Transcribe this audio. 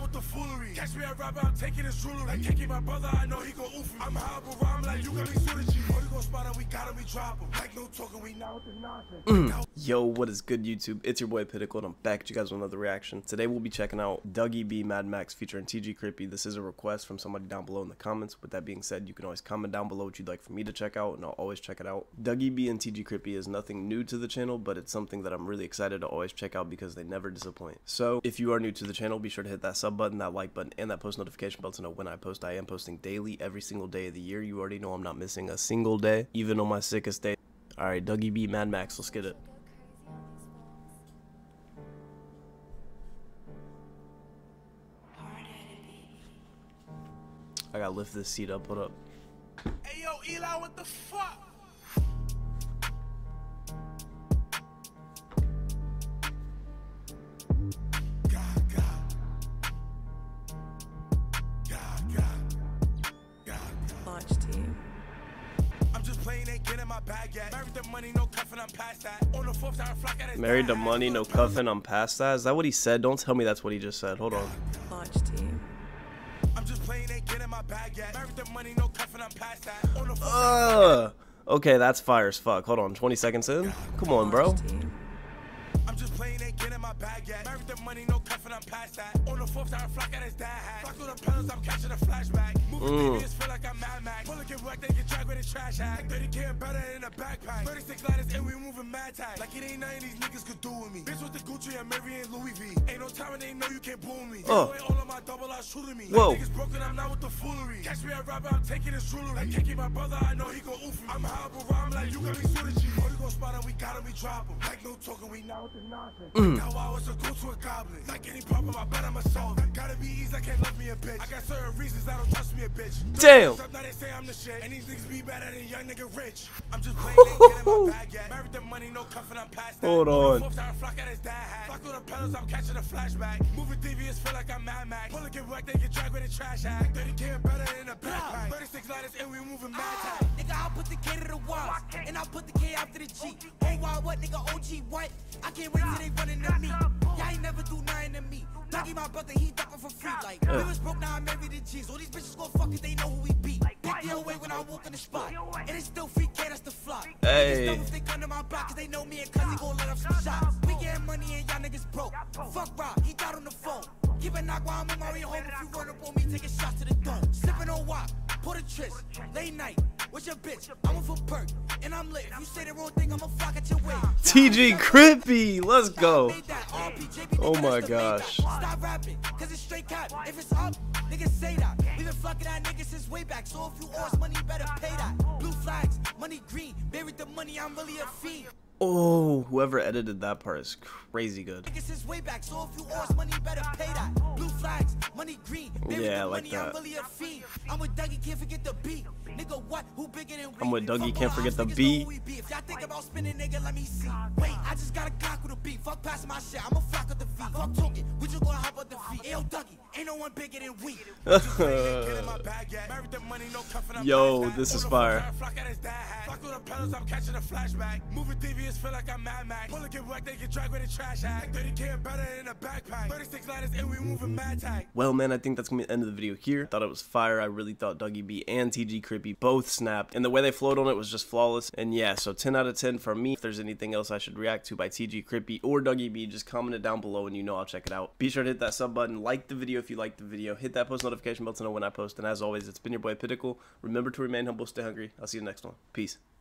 with the foolery. Catch me a rapper, I'm taking his jewelry. Like kicking my brother, I know he gon' oof me. I'm high, but rhyme like you got me suited G. Holy gon' spot him, we got him, we drop him. Like no talking, we now with the nonsense. Yo, what is good, YouTube? It's your boy Pinnacle, and I'm back at you guys with another reaction. Today we'll be checking out Dougie B Mad Max featuring TG Crippy. This is a request from somebody down below in the comments. With that being said, you can always comment down below what you'd like for me to check out, and I'll always check it out. Dougie B and TG Crippy is nothing new to the channel, but it's something that I'm really excited to always check out because they never disappoint. So if you are new to the channel, be sure to hit that sub button, that like button, and that post notification bell to know when I post. I am posting daily, every single day of the year. You already know I'm not missing a single day, even on my sickest day. Alright, Dougie B Mad Max, let's get it. I gotta lift this seat up, what up? Hey yo, Eli, what the fuck? Launch team. I'm just playing, ain't getting my bag yet. Married the money, no cuffing, I'm past that. On the fourth time, flock at his Married to money, no cuffing, I'm past that? Is that what he said? Don't tell me that's what he just said. Hold on. Launch team. I'm just playing, ain't getting my bag yet. Married the money, no cuffing, I'm past that. On the Okay, that's fire as fuck. Hold on, 20 seconds in? Come on, bro. I'm just playing, ain't getting my bag yet. Married the money, no cuffing, I'm past that. On the fourth time, flock at his dad hat. Flock with the pedals, I'm catching a flashback. Moving BBs, feel like I'm Mad Max. Pull it, get wet, they get dragged with a trash hat. 30K better in a backpack. 36 lighters, and we moving mad tag. Like it ain't nothing these niggas could do with me. Bitch with the Gucci, I'm Mary and Louis V. Ain't no time and they know you can't boo me. All of my double out shooting me. Whoa. Like niggas broken, I'm not with the foolery. Catch me a rapper, I'm taking his jewelry. Like kicking my brother, I know he gon' oof me. I'm high, but rhyme like you got me suited G. Holy gon' spot him, we got him, we drop him. Like no talking, we now with the nonsense. Now I was a go to a goblin. Like any problem, I bet I'ma solve it. Gotta be easy, I can't love me a bitch. I got certain reasons that don't trust me a bitch. Damn. Now they say I'm the shit. And these niggas be better than young nigga rich. I'm just playing, ain't getting my bag yet. Married the money, no cuffing, I'm past that. Hold on. Flock at his dad hat. Flock with the pedals, I'm catching a flashback. Moving devious, feel like I'm Mad Max. Pull it, get wet, they get dragged with a trash hat. 30K better in a backpack. 36 lighters, and we moving mad tag. Nigga, I'll put the K to the Y, and I'll put the K after the G. Oh, why what, nigga, OG, what? I can't wait till they running to me. Y'all ain't never do nothing to me. Dougie, my brother, he ducking for free. Like, we was broke, now I'm married to G's. All these bitches gon' fuck it, they know who we be. Pick the away when I walk in the spot. And it's still free K, that's the flop. Hey. Niggas know if they come to my block, cause they know me and cuz he gon' let up some shots. We getting money and y'all niggas broke. Fuck Rob, he died on the phone. Keep a knock while I'm in my home. If you run up on me, taking shots to the dome. Sipping on WAP, pull the tryst. Late night, with your bitch, I'm for perk, and I'm lit. If you say the wrong thing, I'ma flock at your way. TG Crippy, let's go. Oh my gosh. Stop rapping, cause it's straight cap. If it's up, niggas say that. We been flocking at niggas since way back. So if you owe us money, you better pay that. Blue flags, money green, buried the money, I'm really a fiend. Oh, whoever edited that part is crazy good. Niggas since way back, so if you owe us money, you better pay that. Blue flags, money green, buried Yeah, I the like money, that. I'm really a fiend. I'm with Dougie, can't forget the beat. Nigga, what? Who bigger than we? I'm with Dougie, Fuck can't all forget ops, the niggas know beat. who we be. If y'all think about spinning, nigga, let me see. Wait, I just got a Glock with a beat. Fuck passing my shit, I'ma flock with the feet. Fuck talking, we just gonna hop up the feet. Ayo, Dougie, ain't no one bigger than we. Yo, this is fire. Flock at his dad hat. Flock with the pedals, I'm catching a flashback. Moving devious, feel like I'm Mad Max. Pull it, get wet, they get dragged with a trash hat. 30K better in a backpack. 36 lighters, and we moving mad tag. Well, man, I think that's gonna be the end of the video here. Thought it was fire. I really thought Dougie B and TG Crippy both snapped, and the way they flowed on it was just flawless. And yeah, so 10 out of 10 for me. If there's anything else I should react to by TG Crippy or Dougie B, just comment it down below and you know I'll check it out. Be sure to hit that sub button, like the video if you liked the video, hit that post notification bell to know when I post, and as always, it's been your boy Pinnacle. Remember to remain humble, stay hungry. I'll see you next one. Peace.